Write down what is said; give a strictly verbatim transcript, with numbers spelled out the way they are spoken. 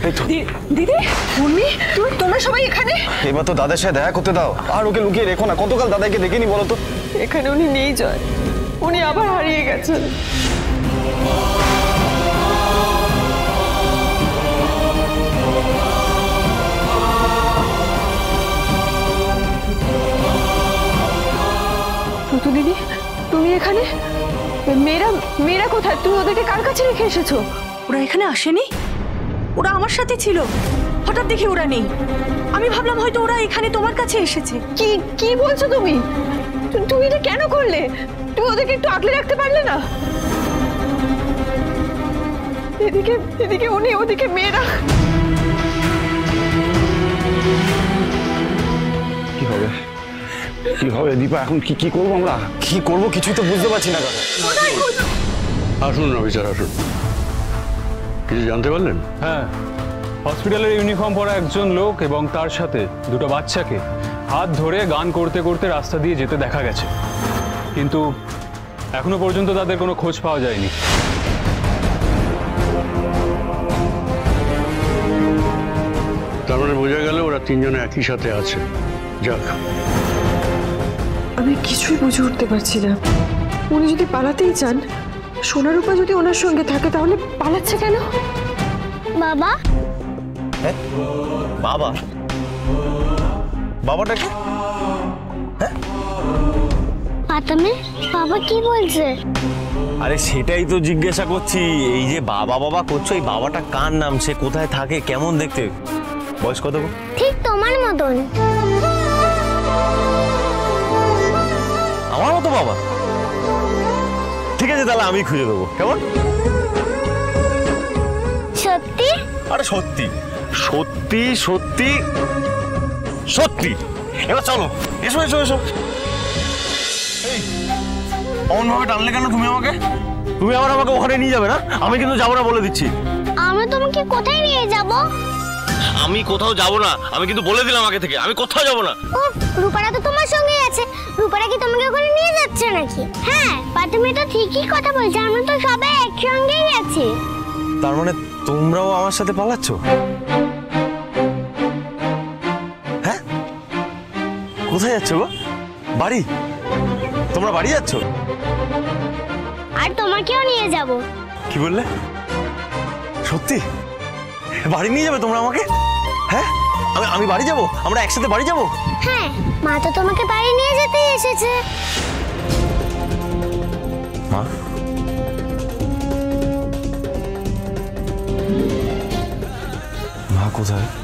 দিদি, উর্মি, তোমরা সবাই এখানে? এবার তো দাদার সাথে দেখা করতে দাও, আর ওকে লুকিয়ে রেখো না। কতকাল দাদাকে দেখিনি বলো তো? এখানে উনি নেই জয়, উনি আবার হারিয়ে গেছেন। প্রতু দিদি, তুমি এখানে? মেয়েরা মেয়েরা কোথায়? তুমি ওদেরকে কার কাছে রেখে এসেছো? ওরা এখানে আসেনি, ওরা আমার সাথে ছিল, হঠাৎ দেখি ওরা নেই। আমি ভাবলাম হয়তো ওরা এখানে তোমার কাছে এসেছে। কি কি বলছো তুমি? তুমি এটা কেন করলে? তুমি ওদেরকে একটু আগলে রাখতে পারলে না? এদিকে এদিকে উনি, ওদিকে মেয়েরা। কি হবে কি হবে দীপা? এখন কি কি করবো আমরা? কি করবো কিছুই তো বুঝতে পারছি না। আসুন অফিসার, আসুন। কিছু জানতে পারলেন? হ্যাঁ, হসপিটালের ইউনিফর্ম পরা একজন লোক এবং তার সাথে দুটো বাচ্চাকে হাত ধরে গান করতে করতে রাস্তা দিয়ে যেতে দেখা গেছে, কিন্তু এখনো পর্যন্ত তাদের কোনো খোঁজ পাওয়া যায়নি। তার মানে বোঝা গেল ওরা তিনজনে একই সাথে আছে। যাক, আমি কিছুই বুঝে উঠতে পারছি না। উনি যদি পালাতেই চান, সোনারূপা যদি ওনার সঙ্গে থাকে, তাহলে পালাচ্ছে কেন? বাবা, বাবা বাবাটা কি? পাতামে বাবা কি বলছে? আরে সেটাই তো জিজ্ঞাসা করছি। এই যে বাবা বাবা করছো, এই বাবাটা কার নাম? সে কোথায় থাকে? কেমন দেখতে? বয়স কত? ঠিক তোমার মতন। আমার মতো বাবা? ঠিক আছে, তাহলে আমি খুঁজে দেবো। কেমন? সত্যি? আরে সত্যি সত্যি সত্যি সত্যি। এবার চলো, এসো এসো এসো। অমন ভাবে টানলে কেন তুমি আমাকে? তুমি আবার আমাকে ওখানে নিয়ে যাবে না? আমি কিন্তু যাবো না, বলে দিচ্ছি। আমি তোমাকে কোথায় নিয়ে যাব? আমি কোথাও যাব না, আমি কিন্তু বলে দিলাম আগে থেকে, আমি কোথাও যাব না। ও, রূপারা তো তোমার সঙ্গেই আছে। রূপারা কি তোমাকে ওখানে নিয়ে যাচ্ছে নাকি? হ্যাঁ, পাতামে তো ঠিকই কথা বলছে, আমরা তো সবাই একসঙ্গেই আছি। তার মানে তোমরাও আমার সাথে পালাচ্ছ? হ্যাঁ, কোথায় যাচ্ছ গো? বাড়ি? তোমরা বাড়ি যাচ্ছ? আর তোমাকেও নিয়ে যাব। কি বললে? সত্যি বাড়ি নিয়ে যাবে তোমরা আমাকে? হ্যাঁ, আমি আমি বাড়ি যাব? আমরা একসাথে বাড়ি যাব? হ্যাঁ, মা তো তোমাকে বাড়ি নিয়ে যেতে এসেছে। মা? মা কোথায়?